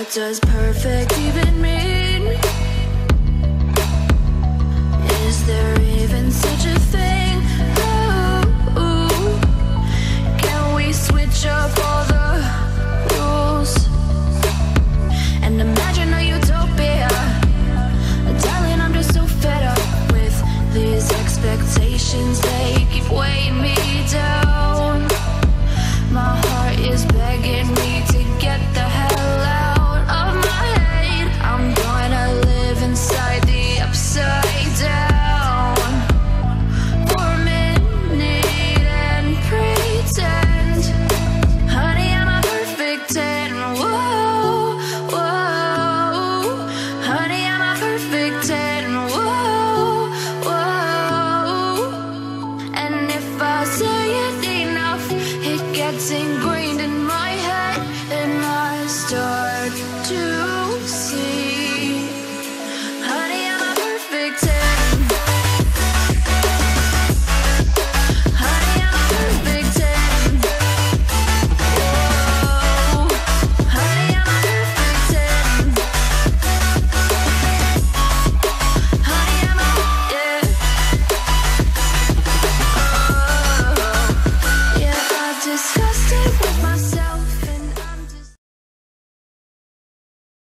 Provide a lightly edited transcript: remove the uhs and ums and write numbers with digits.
does perfect even mean? Is there even such a thing? Ooh, can we switch up all the rules and imagine a utopia? Darling, I'm just so fed up with these expectations. They keep weighing me down. My heart is begging me to get the hell out of my head. I'm gonna live inside the upside down for a minute and pretend, honey, I'm a perfect 10. Whoa, whoa, honey, I'm a perfect 10. Whoa, whoa, and if I say it enough, it gets ingrained in my head, and I start to